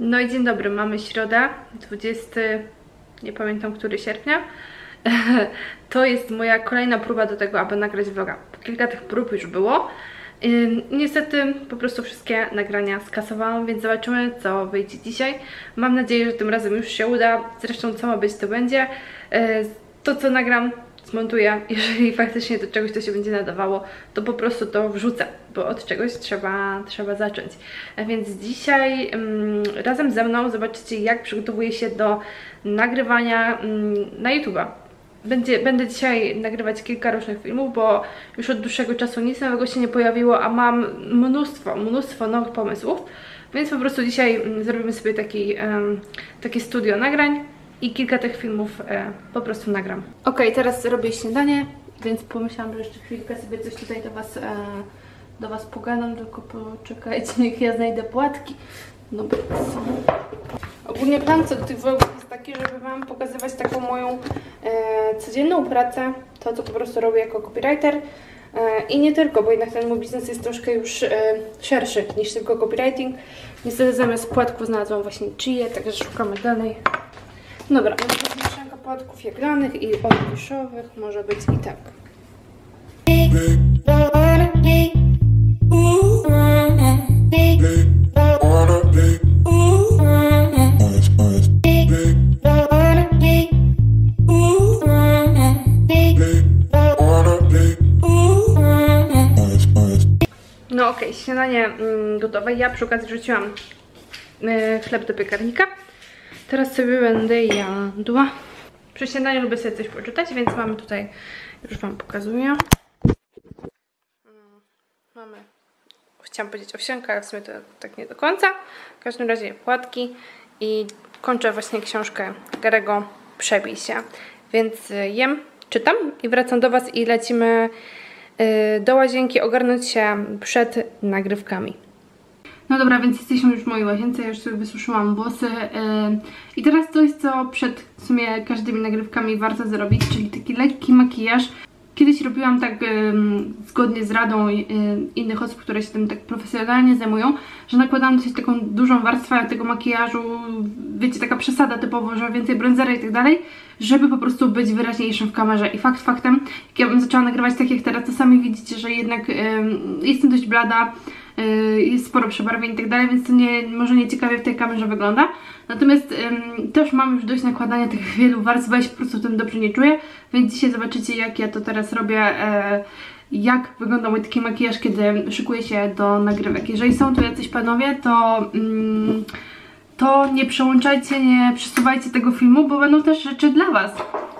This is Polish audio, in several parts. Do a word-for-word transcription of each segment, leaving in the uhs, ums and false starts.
No i dzień dobry, mamy środę, dwudziestego, nie pamiętam który sierpnia. To jest moja kolejna próba do tego, aby nagrać vloga. Kilka tych prób już było. Niestety po prostu wszystkie nagrania skasowałam, więc zobaczymy, co wyjdzie dzisiaj. Mam nadzieję, że tym razem już się uda. Zresztą co ma być, to będzie. To, co nagram, zmontuję. Jeżeli faktycznie do czegoś to się będzie nadawało, to po prostu to wrzucę, bo od czegoś trzeba, trzeba zacząć. A więc dzisiaj um, razem ze mną zobaczycie, jak przygotowuję się do nagrywania um, na YouTube'a. Będzie, będę dzisiaj nagrywać kilka różnych filmów, bo już od dłuższego czasu nic nowego się nie pojawiło, a mam mnóstwo, mnóstwo nowych pomysłów. Więc po prostu dzisiaj zrobimy sobie taki, um, takie studio nagrań i kilka tych filmów e, po prostu nagram. Ok, teraz robię śniadanie, więc pomyślałam, że jeszcze chwilkę sobie coś tutaj do Was, e, do was pogadam, tylko poczekajcie, niech ja znajdę płatki. Dobra, są. Ogólnie plan co do tych vlogów jest taki, żeby Wam pokazywać taką moją e, codzienną pracę, to co po prostu robię jako copywriter e, i nie tylko, bo jednak ten mój biznes jest troszkę już e, szerszy niż tylko copywriting. Niestety zamiast płatków znalazłam właśnie chiję, także szukamy dalej. Dobra, no mieszanka płatków jaglanych i olbrzyszowych może być i tak. No okej, okay, śniadanie mm, gotowe. Ja przy okazji wrzuciłam y, chleb do piekarnika. Teraz sobie będę jadła. Przy śniadaniu lubię sobie coś poczytać, więc mamy tutaj, już Wam pokazuję. Mamy, chciałam powiedzieć owsiankę, ale w sumie to tak nie do końca. W każdym razie płatki i kończę właśnie książkę Garego Przebij się. Więc jem, czytam i wracam do Was i lecimy do łazienki ogarnąć się przed nagrywkami. No dobra, więc jesteśmy już w mojej łazience, ja już sobie wysuszyłam włosy yy, i teraz coś, co przed w sumie każdymi nagrywkami warto zrobić, czyli taki lekki makijaż. Kiedyś robiłam tak yy, zgodnie z radą yy, innych osób, które się tym tak profesjonalnie zajmują, że nakładałam dosyć taką dużą warstwę tego makijażu, wiecie, taka przesada typowo, że więcej bronzera i tak dalej, żeby po prostu być wyraźniejszym w kamerze. I fakt faktem, jak ja bym zaczęła nagrywać tak jak teraz, to sami widzicie, że jednak yy, jestem dość blada, jest sporo przebarwień i tak dalej, więc to nie, może nie ciekawie w tej kamerze wygląda. Natomiast ym, też mam już dość nakładania tych wielu warstw, bo ja się po prostu w tym dobrze nie czuję, więc dzisiaj zobaczycie, jak ja to teraz robię, e, jak wygląda mój taki makijaż, kiedy szykuję się do nagrywek. Jeżeli są tu jacyś panowie, to, ym, to nie przełączajcie, nie przesuwajcie tego filmu, bo będą też rzeczy dla Was.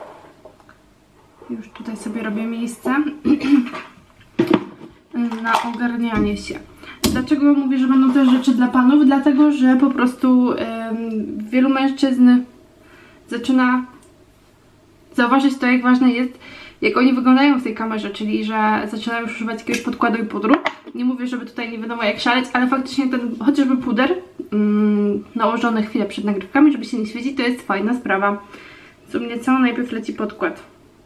Już tutaj sobie robię miejsce na ogarnianie się. Dlaczego mówię, że będą też rzeczy dla panów? Dlatego, że po prostu ym, wielu mężczyzn zaczyna zauważyć to, jak ważne jest, jak oni wyglądają w tej kamerze, czyli że zaczynają już używać jakiegoś podkładu i pudru. Nie mówię, żeby tutaj nie wiadomo jak szaleć, ale faktycznie ten chociażby puder ym, nałożony chwilę przed nagrywkami, żeby się nie świecić, to jest fajna sprawa. Co mnie co? Najpierw leci podkład.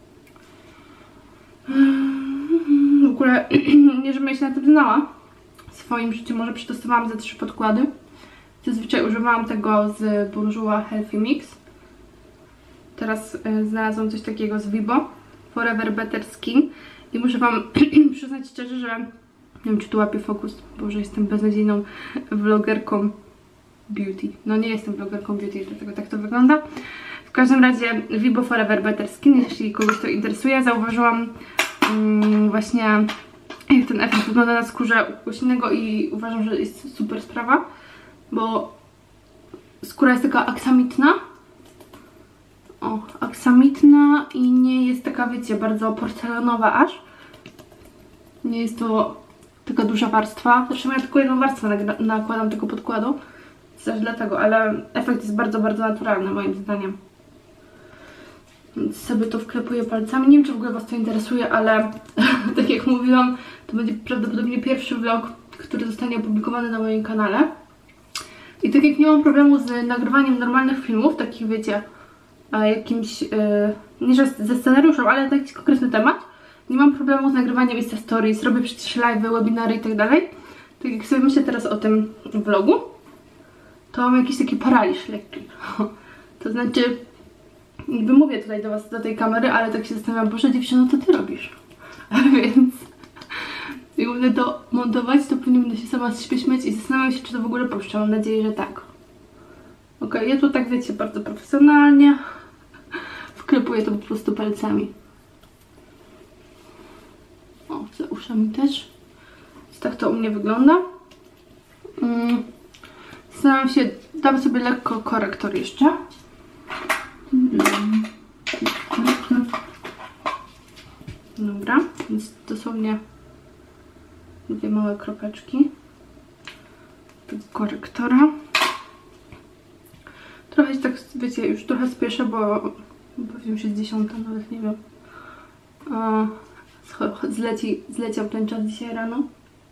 W ogóle, nie żebym ja się na tym znała w swoim życiu, może przetestowałam ze trzy podkłady. Zazwyczaj używałam tego z Bourjois Healthy Mix. Teraz y, znalazłam coś takiego z Vibo, Forever Better Skin. I muszę Wam przyznać szczerze, że nie wiem, czy tu łapię fokus, bo że jestem beznadziejną vlogerką beauty. No nie jestem vlogerką beauty, dlatego tak to wygląda. W każdym razie Vibo Forever Better Skin, jeśli kogoś to interesuje, zauważyłam mm, właśnie jak ten efekt wygląda na skórze ukośnego i uważam, że jest super sprawa, bo skóra jest taka aksamitna. O, aksamitna i nie jest taka, wiecie, bardzo porcelanowa aż. Nie jest to taka duża warstwa. Zresztą ja tylko jedną warstwę nakładam tego podkładu. Też dlatego, ale efekt jest bardzo, bardzo naturalny moim zdaniem. Więc sobie to wklepuję palcami. Nie wiem, czy w ogóle Was to interesuje, ale tak jak mówiłam, to będzie prawdopodobnie pierwszy vlog, który zostanie opublikowany na moim kanale. I tak jak nie mam problemu z nagrywaniem normalnych filmów, takich wiecie, jakimś, yy, nie że ze scenariuszem, ale na jakiś konkretny temat, nie mam problemu z nagrywaniem Insta Stories, robię przecież live'y, webinary i tak dalej. Tak jak sobie myślę teraz o tym vlogu, to mam jakiś taki paraliż lekki. To znaczy, niby mówię tutaj do was, do tej kamery, ale tak się zastanawiam, Boże dziewczyno, to ty robisz. A więc jak będę to montować, to pewnie będę się sama z siebie śmiać i zastanawiam się, czy to w ogóle puszczę. Mam nadzieję, że tak. Ok, ja tu tak wiecie, bardzo profesjonalnie wklepuję to po prostu palcami. O, za uszami też. Więc tak to u mnie wygląda. Mm. Zastanawiam się, dam sobie lekko korektor jeszcze. Dobra, więc dosłownie dwie małe kropeczki tego korektora. Trochę się tak, wiecie, już trochę spieszę, bo pewnie już jest dziesiąta, nawet nie wiem. O, zleci, zleciał ten czas dzisiaj rano.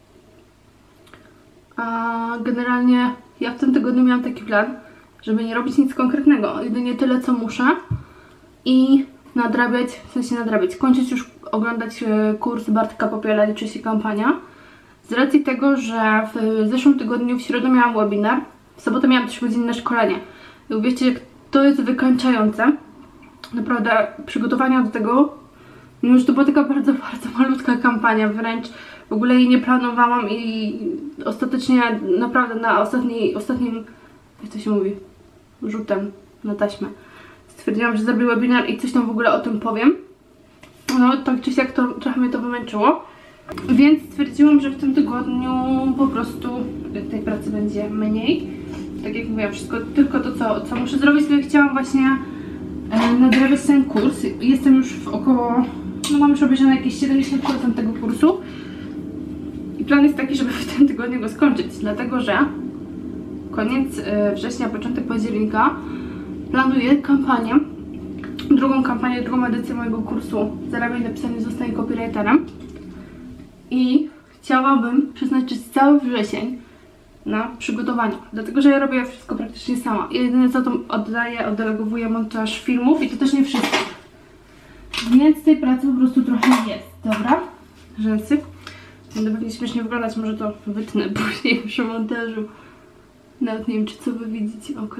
A generalnie ja w tym tygodniu miałam taki plan, żeby nie robić nic konkretnego, jedynie tyle co muszę i nadrabiać, w sensie nadrabiać, kończyć już oglądać kurs Bartka Popiela Liczy się kampania. Z racji tego, że w zeszłym tygodniu w środę miałam webinar, w sobotę miałam trzygodzinne szkolenie. I uwierzcie, jak to jest wykańczające. Naprawdę przygotowania do tego, mimo że to była taka bardzo, bardzo malutka kampania, wręcz w ogóle jej nie planowałam i ostatecznie naprawdę na ostatniej, ostatnim, jak to się mówi, rzutem na taśmę stwierdziłam, że zrobię webinar i coś tam w ogóle o tym powiem. No tak czy siak to trochę mnie to wymęczyło, więc stwierdziłam, że w tym tygodniu po prostu tej pracy będzie mniej. Tak jak mówiłam, wszystko tylko to, co, co muszę zrobić, to ja chciałam właśnie e, nadrabiać ten kurs. Jestem już w około, no mam już obejrzane jakieś siedemdziesiąt procent tego kursu. I plan jest taki, żeby w tym tygodniu go skończyć, dlatego że koniec września, początek października planuję kampanię, drugą kampanię, drugą edycję mojego kursu Zarabiaj na pisaniu, zostań copywriterem. I chciałabym przeznaczyć cały wrzesień na przygotowania, dlatego że ja robię wszystko praktycznie sama. Jedyne co to oddaję, oddelegowuję montaż filmów i to też nie wszystko. Więc tej pracy po prostu trochę jest, dobra? Rzęsy. Będę pewnie śmiesznie wyglądać, może to wytnę później przy montażu. Nawet nie wiem, czy co wy widzicie, ok.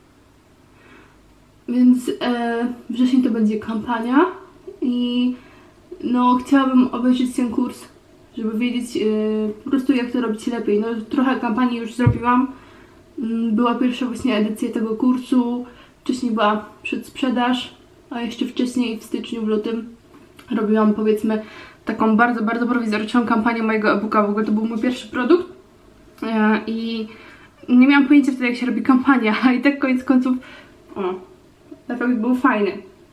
Więc e, wrzesień to będzie kampania i no chciałabym obejrzeć ten kurs, żeby wiedzieć e, po prostu jak to robić lepiej. No trochę kampanii już zrobiłam. Była pierwsza właśnie edycja tego kursu, wcześniej była przedsprzedaż, a jeszcze wcześniej w styczniu, w lutym robiłam powiedzmy taką bardzo, bardzo prowizoryczną kampanię mojego e-booka. W ogóle to był mój pierwszy produkt e, i nie miałam pojęcia wtedy, jak się robi kampania, a i tak koniec końców o, efekt był fajny.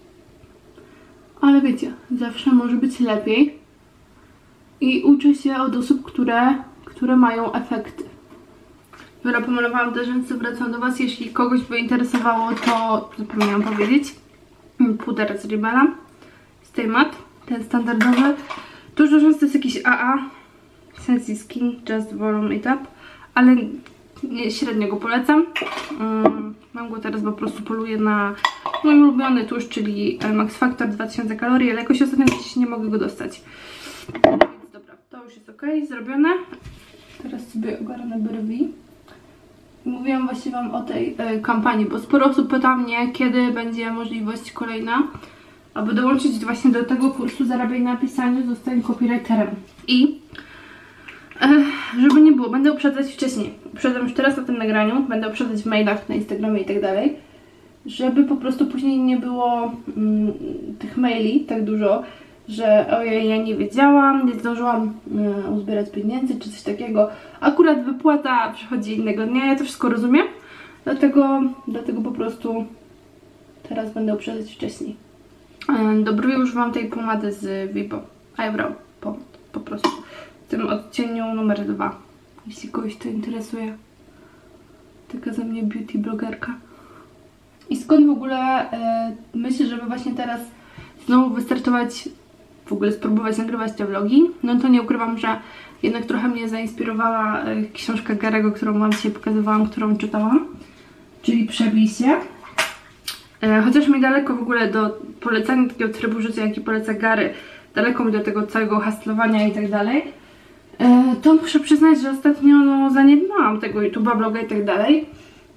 Ale wiecie, zawsze może być lepiej i uczę się od osób, które, które mają efekty. Dobra, pomalowałam te rzęsy, wracam do was. Jeśli kogoś by interesowało, to zapomniałam powiedzieć. Puder z Rimmela, Stay Matte, ten standardowy. Tuż do rzęs to jest jakiś A A, Sensi Skin, Just Volume It Up, ale nie, średnio go polecam. Um, mam go teraz, bo po prostu poluję na mój ulubiony tusz, czyli Max Factor dwa tysiące kalorii, ale jakoś ostatnio gdzieś nie mogę go dostać. Więc dobra, to już jest ok, zrobione. Teraz sobie ogarnę brwi. Mówiłam właśnie wam o tej y, kampanii, bo sporo osób pyta mnie, kiedy będzie możliwość kolejna, aby dołączyć właśnie do tego kursu Zarabiaj na pisaniu, zostań copywriterem. I y, żeby nie było, będę uprzedzać wcześniej. Uprzedzam już teraz na tym nagraniu, będę uprzedzać w mailach, na Instagramie i tak dalej, żeby po prostu później nie było mm, tych maili tak dużo, że ojej, ja nie wiedziałam, nie zdążyłam y, uzbierać pieniędzy czy coś takiego. Akurat wypłata przychodzi innego dnia, ja to wszystko rozumiem, dlatego, dlatego po prostu teraz będę uprzedzać wcześniej. Y, do brwi używam tej pomady z Vibo, Eyebrow Pomade, po prostu w tym odcieniu numer dwa, jeśli kogoś to interesuje. Taka ze mnie beauty blogerka. I skąd w ogóle y, myślę, żeby właśnie teraz znowu wystartować, w ogóle spróbować nagrywać te vlogi, no to nie ukrywam, że jednak trochę mnie zainspirowała y, książka Garego, którą wam dzisiaj pokazywałam, którą czytałam, czyli Przebij się. Y, chociaż mi daleko w ogóle do polecania takiego trybu życia, jaki poleca Gary, daleko mi do tego całego hustlowania i tak dalej, y, to muszę przyznać, że ostatnio no, zaniedbałam tego YouTube'a, bloga i tak dalej.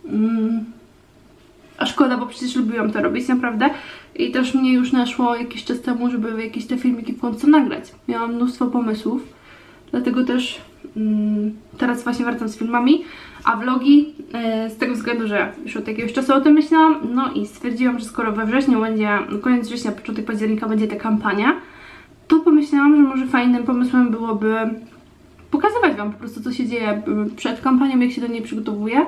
Mm. A szkoda, bo przecież lubiłam to robić, naprawdę. I też mnie już naszło jakiś czas temu, żeby jakieś te filmiki w końcu nagrać. Miałam mnóstwo pomysłów, dlatego też mm, teraz właśnie wracam z filmami, a vlogi yy, z tego względu, że już od jakiegoś czasu o tym myślałam, no i stwierdziłam, że skoro we wrześniu będzie, koniec września, początek października będzie ta kampania, to pomyślałam, że może fajnym pomysłem byłoby pokazywać wam po prostu, co się dzieje przed kampanią, jak się do niej przygotowuję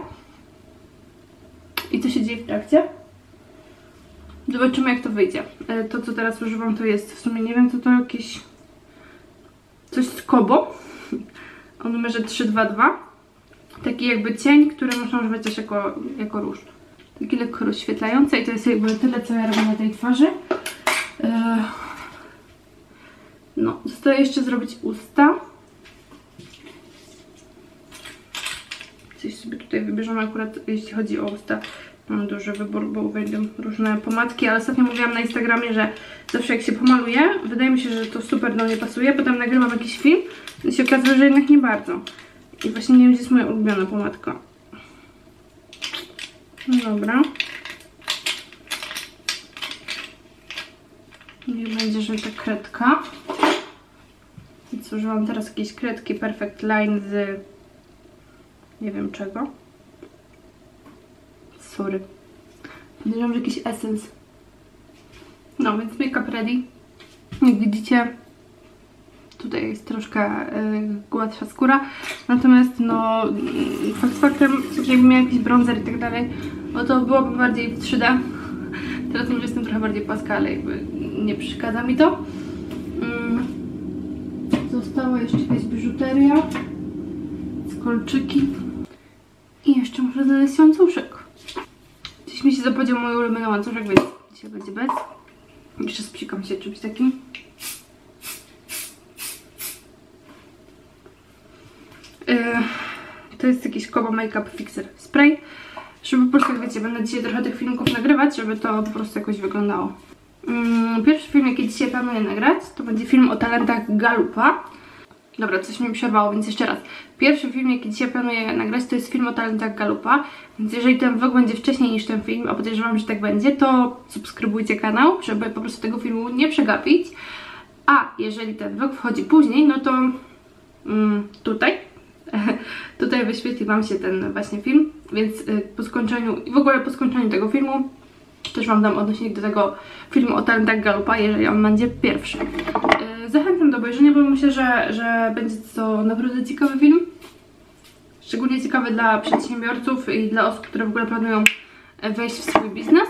i co się dzieje w trakcie. Zobaczymy, jak to wyjdzie. To, co teraz używam, to jest w sumie, nie wiem, co to jakieś coś z Kobo o numerze trzysta dwadzieścia dwa. Taki jakby cień, który można używać też jako, jako róż. Taki lekko rozświetlający i to jest jakby tyle, co ja robię na tej twarzy. No, zostaje jeszcze zrobić usta. Coś sobie tutaj wybierzemy akurat, jeśli chodzi o usta. Mam duży wybór, bo uwielbiam różne pomadki, ale ostatnio mówiłam na Instagramie, że zawsze jak się pomaluję, wydaje mi się, że to super do mnie pasuje, potem nagrywam jakiś film i się okazuje, że jednak nie bardzo. I właśnie nie wiem, gdzie jest moja ulubiona pomadka. Dobra. Niech będzie, że ta kredka. I co, używam teraz jakieś kredki Perfect Line z... nie wiem czego. Sorry. Podejrzewam, że jakiś essence. No, więc make up ready. Jak widzicie, tutaj jest troszkę yy, gładsza skóra. Natomiast no, fakt faktem, jakbym miała jakiś bronzer i tak dalej, no to byłoby bardziej w trzy D. Teraz może jestem trochę bardziej płaska, ale jakby nie przeszkadza mi to. Yy. Została jeszcze jakaś biżuteria. Kolczyki. I jeszcze muszę znaleźć łańcuszek. Dziś mi się zapowiedział mój ulubiony łańcuszek, więc dzisiaj będzie bez. Jeszcze spsikam się czymś takim. Yy, to jest jakiś Kobo Makeup Fixer Spray. Żeby po prostu, jak wiecie, będę dzisiaj trochę tych filmików nagrywać, żeby to po prostu jakoś wyglądało. Yy, pierwszy film, jaki dzisiaj planuję nagrać, to będzie film o talentach Galupa. Dobra, coś mi przerwało, więc jeszcze raz. Pierwszy film, jaki dzisiaj planuję nagrać, to jest film o talentach Galupa. Więc jeżeli ten vlog będzie wcześniej niż ten film, a podejrzewam, że tak będzie, to subskrybujcie kanał, żeby po prostu tego filmu nie przegapić. A jeżeli ten vlog wchodzi później, no to mm, tutaj, tutaj wyświetli wam się ten właśnie film. Więc y, po skończeniu, i w ogóle po skończeniu tego filmu, też wam dam odnośnik do tego filmu o talentach Galupa, jeżeli on będzie pierwszy. Zachęcam do obejrzenia, bo myślę, że, że będzie to naprawdę ciekawy film. Szczególnie ciekawy dla przedsiębiorców i dla osób, które w ogóle planują wejść w swój biznes.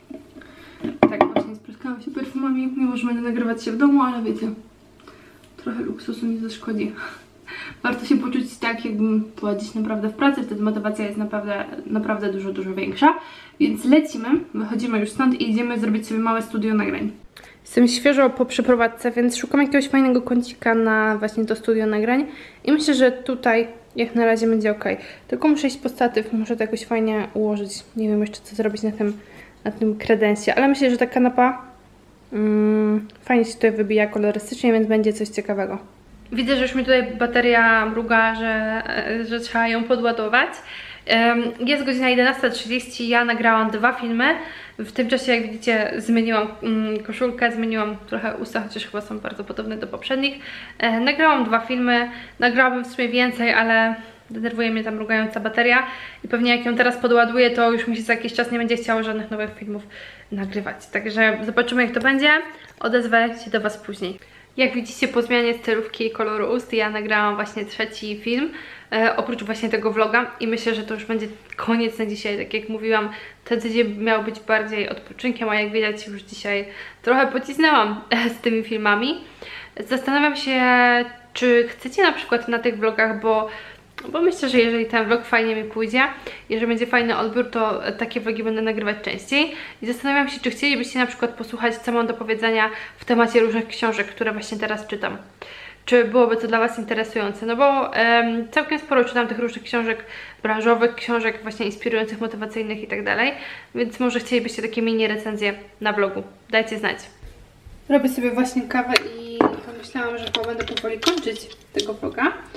Tak, właśnie spryskałam się perfumami, mimo że będę nagrywać się w domu, ale wiecie, trochę luksusu nie zaszkodzi. Warto się poczuć tak, jakbym była dziś naprawdę w pracy, wtedy motywacja jest naprawdę, naprawdę dużo, dużo większa. Więc lecimy, wychodzimy już stąd i idziemy zrobić sobie małe studio nagrań. Jestem świeżo po przeprowadzce, więc szukam jakiegoś fajnego kącika na właśnie to studio nagrań i myślę, że tutaj jak na razie będzie ok. Tylko muszę iść po statyw, muszę to jakoś fajnie ułożyć. Nie wiem jeszcze, co zrobić na tym, na tym kredensie, ale myślę, że ta kanapa mm, fajnie się tutaj wybija kolorystycznie, więc będzie coś ciekawego. Widzę, że już mi tutaj bateria mruga, że, że trzeba ją podładować. Jest godzina jedenasta trzydzieści, ja nagrałam dwa filmy. W tym czasie, jak widzicie, zmieniłam koszulkę, zmieniłam trochę usta, chociaż chyba są bardzo podobne do poprzednich. Nagrałam dwa filmy, nagrałabym w sumie więcej, ale denerwuje mnie ta mrugająca bateria i pewnie jak ją teraz podładuję, to już mi się za jakiś czas nie będzie chciało żadnych nowych filmów nagrywać. Także zobaczymy, jak to będzie. Odezwę się do was później. Jak widzicie, po zmianie stylówki i koloru ust ja nagrałam właśnie trzeci film, e, oprócz właśnie tego vloga i myślę, że to już będzie koniec na dzisiaj. Tak jak mówiłam, ten tydzień miał być bardziej odpoczynkiem, a jak widać już dzisiaj trochę pocisnęłam z tymi filmami. Zastanawiam się, czy chcecie na przykład na tych vlogach, bo Bo myślę, że jeżeli ten vlog fajnie mi pójdzie, jeżeli będzie fajny odbiór, to takie vlogi będę nagrywać częściej. I zastanawiam się, czy chcielibyście na przykład posłuchać, co mam do powiedzenia w temacie różnych książek, które właśnie teraz czytam. Czy byłoby to dla was interesujące? No bo um, całkiem sporo czytam tych różnych książek branżowych, książek właśnie inspirujących, motywacyjnych i tak dalej. Więc może chcielibyście takie mini recenzje na vlogu. Dajcie znać. Robię sobie właśnie kawę i pomyślałam, że chyba będę powoli kończyć tego vloga.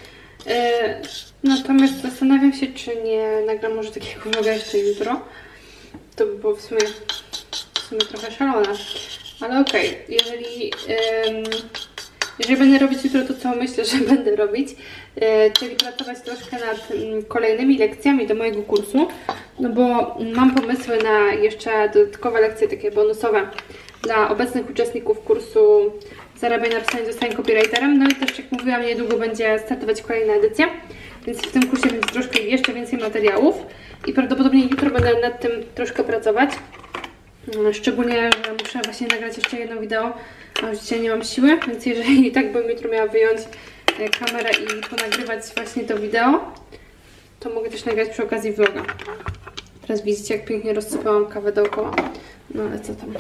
E, natomiast zastanawiam się, czy nie nagram może takiego vloga jeszcze jutro. To by było w sumie, w sumie trochę szalone. Ale okej, okay. jeżeli, ym, jeżeli będę robić jutro to, co myślę, że będę robić, yy, czyli pracować troszkę nad yy, kolejnymi lekcjami do mojego kursu, no bo mam pomysły na jeszcze dodatkowe lekcje takie bonusowe dla obecnych uczestników kursu Zarabiaj na pisaniu, zostań copywriterem. No i też, jak mówiłam, niedługo będzie startować kolejna edycja, więc w tym kursie będzie troszkę jeszcze więcej materiałów i prawdopodobnie jutro będę nad tym troszkę pracować. Szczególnie, że muszę właśnie nagrać jeszcze jedno wideo, a już dzisiaj nie mam siły, więc jeżeli tak bym jutro miała wyjąć kamerę i ponagrywać właśnie to wideo, to mogę też nagrać przy okazji vloga. Teraz widzicie, jak pięknie rozsypałam kawę dookoła. No ale co tam.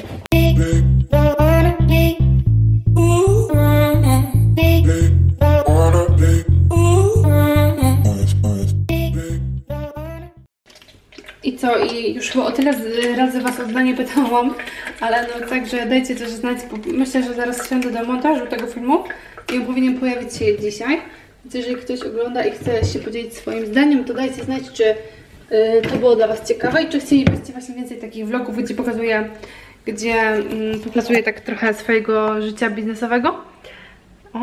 I co? I już chyba o tyle razy Was o zdanie pytałam, ale no także dajcie też znać, bo myślę, że zaraz wsiądę do montażu tego filmu i on powinien pojawić się dzisiaj. Więc jeżeli ktoś ogląda i chce się podzielić swoim zdaniem, to dajcie znać, czy yy, to było dla Was ciekawe i czy chcielibyście właśnie więcej takich vlogów, gdzie pokazuję, gdzie yy, pokazuję tak trochę swojego życia biznesowego. O.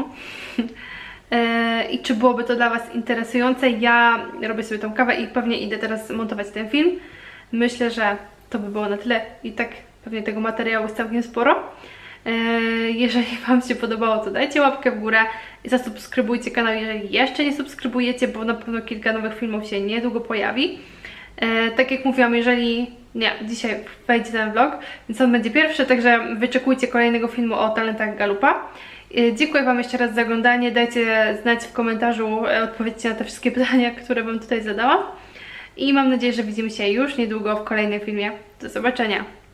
I czy byłoby to dla Was interesujące. Ja robię sobie tą kawę i pewnie idę teraz montować ten film. Myślę, że to by było na tyle i tak pewnie tego materiału jest całkiem sporo. Jeżeli Wam się podobało, to dajcie łapkę w górę i zasubskrybujcie kanał, jeżeli jeszcze nie subskrybujecie, bo na pewno kilka nowych filmów się niedługo pojawi. Tak jak mówiłam, jeżeli nie, dzisiaj wejdzie ten vlog, więc on będzie pierwszy, także wyczekujcie kolejnego filmu o talentach Galupa. Dziękuję Wam jeszcze raz za oglądanie, dajcie znać w komentarzu, odpowiedzcie na te wszystkie pytania, które Wam tutaj zadałam. I mam nadzieję, że widzimy się już niedługo w kolejnym filmie. Do zobaczenia!